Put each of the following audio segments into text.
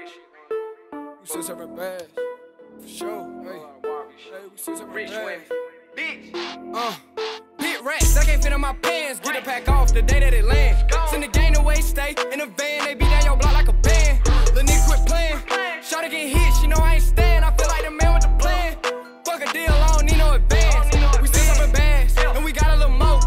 We still serving bags, for sure. Hey, we still serving bags. Bitch. Big racks, I can't fit in my pants. Get the pack off the day that it lands. Send the gang away, stay in the van. They beat down your block like a band. Lil' nigga quit playing. Shawty get hit, she know I ain't staying. I feel like the man with the plan. Fuck a deal, I don't need no advance. We still serving bags, and we got a little more.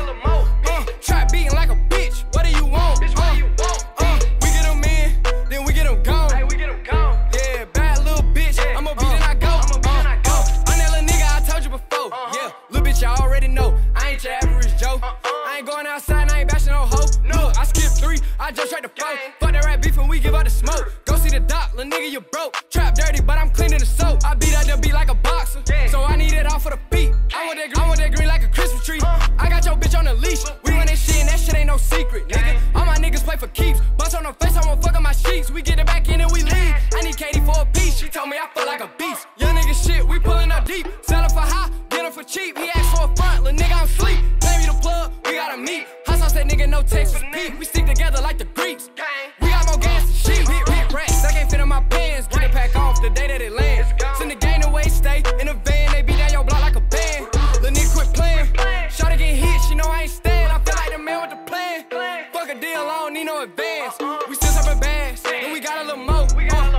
Trap beating like a bitch. What do you want? We get them in, then we get them gone. Yeah, bad little bitch. I'ma beat and I go. I'm that little nigga I told you before. Yeah, little bitch, I already know. I ain't your average Joe. I ain't going outside and I ain't bashing no hoe. Look, I skip 3, I jump straight to 4. Fuck that rap beef and we give up the smoke. Go see the doc, little nigga, you broke. Trap dirty, but I'm cleaning the soap. I beat up the beat like a boxer, so I need it all for the beat. I want that green like a Christmas tree. I got your bitch on the leash. We run that shit and that shit ain't no secret, nigga. All my niggas play for keeps. Bust on her face, I won't fuck on my sheets. We get it back in and we leave. I need Katie for a piece. She told me I feel like a beast. Young nigga shit, we pulling up deep. Sellin' for high, get him for cheap. He asked for a front, little nigga, I'm sleep. Play me the plug, we gotta meet. Hot sauce that nigga, no Texas Pete. We stick together like the Greeks. We got more gas than sheep. Hit racks, I can't fit in my pants. Get the pack off the day that it lands. Send the gang away, stay in the van. They beat down your block like a band. Lil' nigga quit playing. Shawty get hit, she know I ain't staying. I feel like the man with the plan. Fuck a deal, I don't need no advance. We still serving bags, and we got a little more.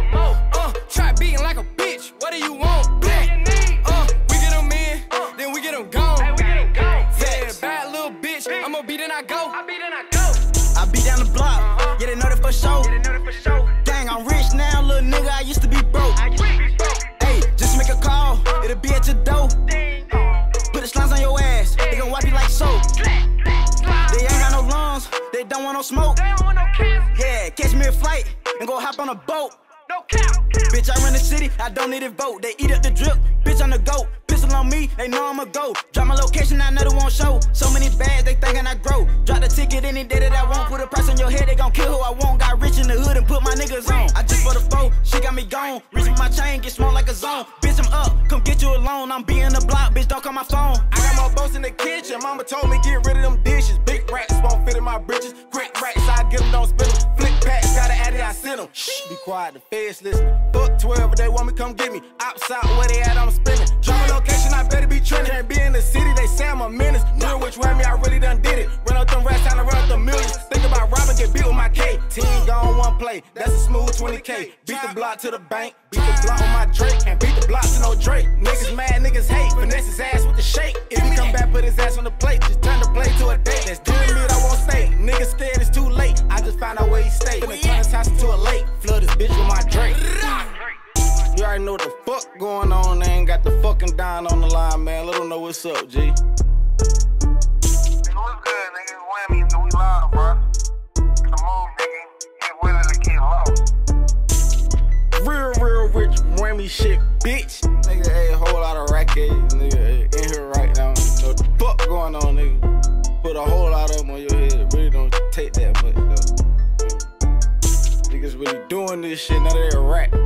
Trap beating like a bitch. What do you want? We get them in, then we get them gone. Yeah, bad little bitch. I'ma beat and I go. I beat down the block, yeah, they know that for sure. Dang, I'm rich now, little nigga, I used to be broke. Hey, just make a call, it'll be at your door. Put the slimes on your ass, they gon' wipe you like soap. They ain't got no lungs, they don't want no smoke. Yeah, catch me a flight and go hop on a boat. Bitch, I run the city, I don't need a vote. They eat up the drip, bitch, I'm the GOAT. Pistol on me, they know I'ma go. Drop my location, I know they won't show. So many bags, they thinking I grow. Drop the ticket any day that I want. Put a price on your head, they gon' kill who I want. Got rich in the hood and put my niggas on. I just for the foe, she got me gone. Reach with my chain, get small like a zone. Bitch, I'm up, come get you alone. I'm being the block, bitch, don't call my phone. I got more boats in the kitchen, mama told me get rid of them dishes. Big racks won't fit in my britches. Quick racks, I get them, don't spin them. Flick packs, got an addy, I send them. Shh, be quiet, the feds listening. Fuck 12, but they want me, come get me. Outside, where they at, I'm spinning. Drop a location, I better be trending. Can't be in the city, they say I'm a menace. Know which way me, I really done did it. Run up them racks, time to run up the millions. Think about robbing, get beat with my K. Team gone one play, that's a smooth 20K. Beat the block to the bank, beat the block on my Drake. Can't beat the block to no Drake. Niggas mad, niggas hate, finesse his ass with the shake. If he come back, put his ass on the plate, just turn the plate to a date. That's doing me, I won't stay. Niggas scared it's too late, I just found out where he stay. Finna turn his house into a lake, flood this bitch with my Drake. You already know what the fuck going on, they ain't got the fucking dime on the line, man. Let them know what's up, G. What's good, nigga? Whammy, we live, bro. Come on, nigga. Get willing to get low. Real rich whammy shit, bitch. Nigga, hey, a whole lot of racket, nigga, in here right now. Know what the fuck going on, nigga? Put a whole lot of them on your head. Really don't take that much, though. Niggas really doing this shit, now they a rat.